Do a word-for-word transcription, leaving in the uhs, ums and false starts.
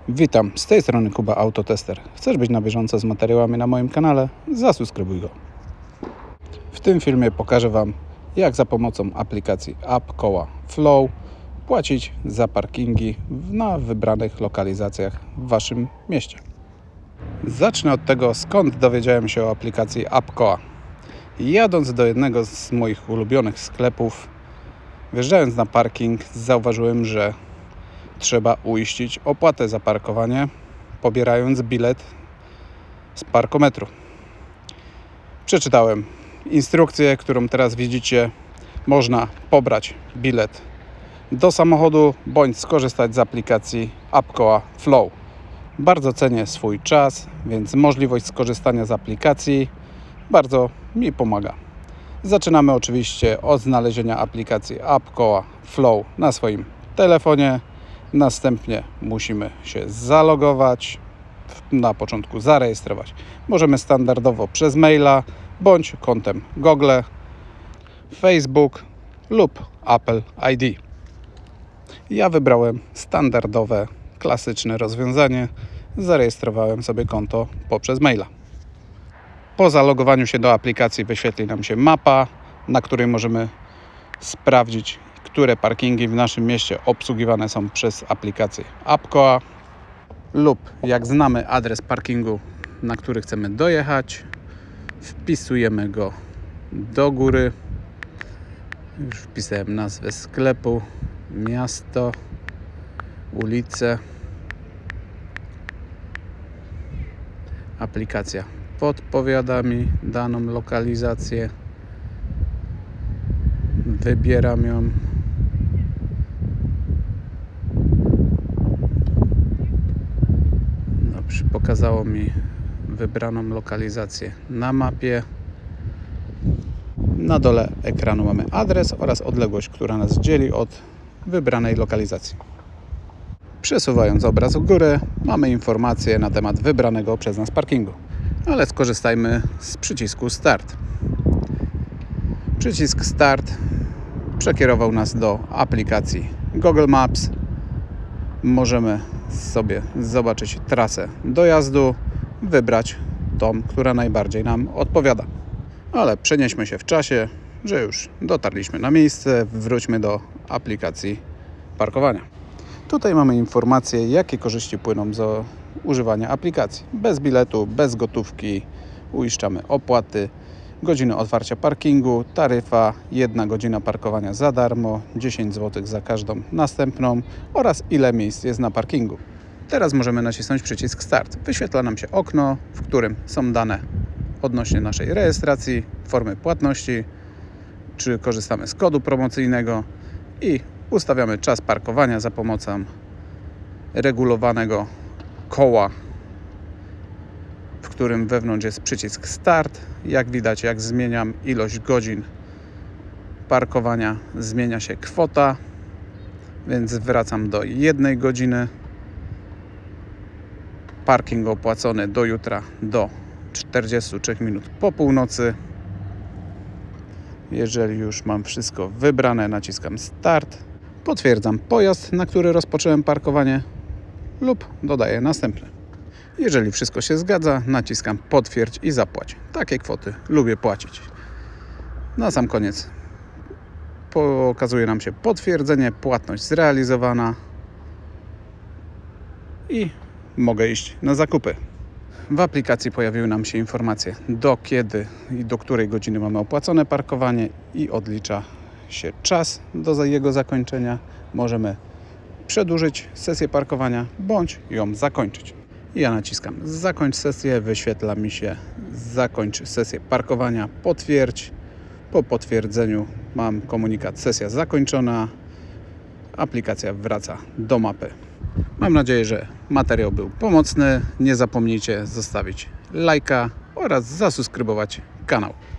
Witam, z tej strony Kuba Autotester. Chcesz być na bieżąco z materiałami na moim kanale? Zasubskrybuj go. W tym filmie pokażę Wam, jak za pomocą aplikacji App Koła Flow płacić za parkingi na wybranych lokalizacjach w Waszym mieście. Zacznę od tego, skąd dowiedziałem się o aplikacji App Koła. Jadąc do jednego z moich ulubionych sklepów, wjeżdżając na parking, zauważyłem, że trzeba uiścić opłatę za parkowanie, pobierając bilet z parkometru. Przeczytałem instrukcję, którą teraz widzicie. Można pobrać bilet do samochodu, bądź skorzystać z aplikacji App Koła Flow. Bardzo cenię swój czas, więc możliwość skorzystania z aplikacji bardzo mi pomaga. Zaczynamy oczywiście od znalezienia aplikacji App Koła Flow na swoim telefonie. Następnie musimy się zalogować, na początku zarejestrować. Możemy standardowo przez maila, bądź kontem Google, Facebook lub Apple I D. Ja wybrałem standardowe, klasyczne rozwiązanie. Zarejestrowałem sobie konto poprzez maila. Po zalogowaniu się do aplikacji wyświetli nam się mapa, na której możemy sprawdzić, które parkingi w naszym mieście obsługiwane są przez aplikację App Koła, lub jak znamy adres parkingu, na który chcemy dojechać, wpisujemy go do góry. Już wpisałem nazwę sklepu, miasto, ulicę. Aplikacja podpowiada mi daną lokalizację. Wybieram ją. Dobrze, pokazało mi wybraną lokalizację na mapie. Na dole ekranu mamy adres oraz odległość, która nas dzieli od wybranej lokalizacji. Przesuwając obraz w górę, mamy informacje na temat wybranego przez nas parkingu. Ale skorzystajmy z przycisku Start. Przycisk Start przekierował nas do aplikacji Google Maps. Możemy sobie zobaczyć trasę dojazdu, wybrać tą, która najbardziej nam odpowiada. Ale przenieśmy się w czasie, że już dotarliśmy na miejsce, wróćmy do aplikacji parkowania. Tutaj mamy informacje, jakie korzyści płyną z używania aplikacji. Bez biletu, bez gotówki, uiszczamy opłaty, godziny otwarcia parkingu, taryfa, jedna godzina parkowania za darmo, dziesięć złotych za każdą następną oraz ile miejsc jest na parkingu. Teraz możemy nacisnąć przycisk Start. Wyświetla nam się okno, w którym są dane odnośnie naszej rejestracji, formy płatności, czy korzystamy z kodu promocyjnego i ustawiamy czas parkowania za pomocą regulowanego koła, w którym wewnątrz jest przycisk Start. Jak widać, jak zmieniam ilość godzin parkowania, zmienia się kwota, więc wracam do jednej godziny. Parking opłacony do jutra do czterdziestu trzech minut po północy. Jeżeli już mam wszystko wybrane, naciskam Start. Potwierdzam pojazd, na który rozpocząłem parkowanie, lub dodaję następny. Jeżeli wszystko się zgadza, naciskam Potwierdź i zapłać. Takie kwoty lubię płacić. Na sam koniec pokazuje nam się potwierdzenie, płatność zrealizowana i mogę iść na zakupy. W aplikacji pojawiły nam się informacje, do kiedy i do której godziny mamy opłacone parkowanie i odlicza się czas do jego zakończenia. Możemy przedłużyć sesję parkowania bądź ją zakończyć. Ja naciskam zakończ sesję, wyświetla mi się zakończ sesję parkowania, potwierdź. Po potwierdzeniu mam komunikat sesja zakończona. Aplikacja wraca do mapy. Mam nadzieję, że materiał był pomocny. Nie zapomnijcie zostawić lajka oraz zasubskrybować kanał.